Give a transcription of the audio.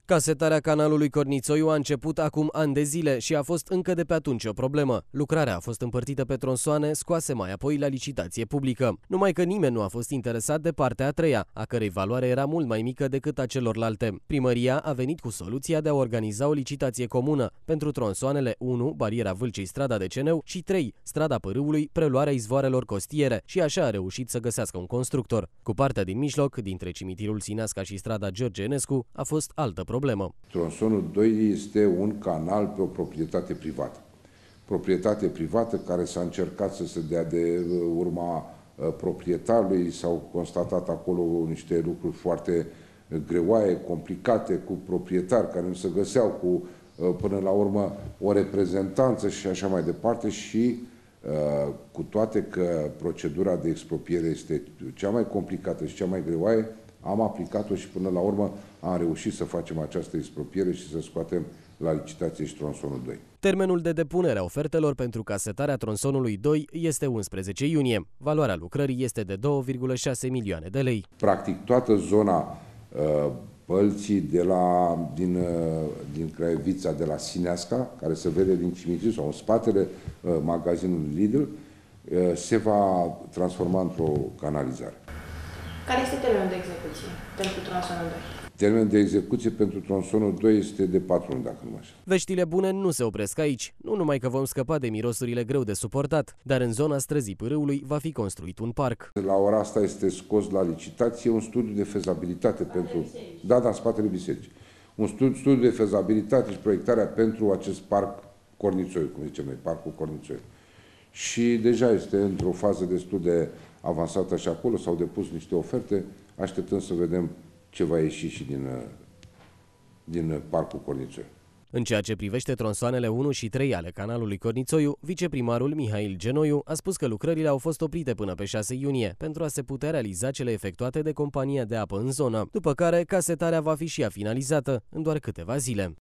Casetarea canalului Cornițoiu a început acum ani de zile și a fost încă de pe atunci o problemă. Lucrarea a fost împărțită pe tronsoane, scoase mai apoi la licitație publică. Numai că nimeni nu a fost interesat de partea a treia, a cărei valoare era mult mai mică decât a celorlalte. Primăria a venit cu soluția de a organiza o licitație comună pentru tronsoanele 1, bariera Vâlcei, strada Deceneu, și 3, strada Pârâului, preluarea izvoarelor costiere, și așa a reușit să găsească un constructor. Cu partea din mijloc, dintre cimitirul Sineasca și strada George Enescu, a fost altă problemă. Tronsonul 2 este un canal pe o proprietate privată. Proprietate privată care s-a încercat să se dea de urma proprietarului, s-au constatat acolo niște lucruri foarte greoaie, complicate, cu proprietari care nu se găseau, cu până la urmă o reprezentanță și așa mai departe, și cu toate că procedura de expropriere este cea mai complicată și cea mai greoaie, am aplicat-o și până la urmă am reușit să facem această expropriere și să scoatem la licitație și tronsonul 2. Termenul de depunere a ofertelor pentru casetarea tronsonului 2 este 11 iunie. Valoarea lucrării este de 2,6 milioane de lei. Practic toată zona Bălții din Craiovia, de la Sineasca, care se vede din cimitir sau în spatele magazinului Lidl, se va transforma într-o canalizare. Care este termenul de execuție pentru tronsonul 2? Termenul de execuție pentru tronsonul 2 este de 4 luni, dacă nu mă așa. Veștile bune nu se opresc aici. Nu numai că vom scăpa de mirosurile greu de suportat, dar în zona străzii Pârâului va fi construit un parc. La ora asta este scos la licitație un studiu de fezabilitate pentru... Da, spatele bisericii. Un studiu de fezabilitate și proiectarea pentru acest parc Cornițoiu, cum zicem noi, parcul Cornițoiu. Și deja este într-o fază destul de avansată și acolo, s-au depus niște oferte, așteptăm să vedem ce va ieși și din parcul Cornițoiu. În ceea ce privește tronsoanele 1 și 3 ale canalului Cornițoiu, viceprimarul Mihail Genoiu a spus că lucrările au fost oprite până pe 6 iunie pentru a se putea realiza cele efectuate de compania de apă în zonă, după care casetarea va fi și ea finalizată în doar câteva zile.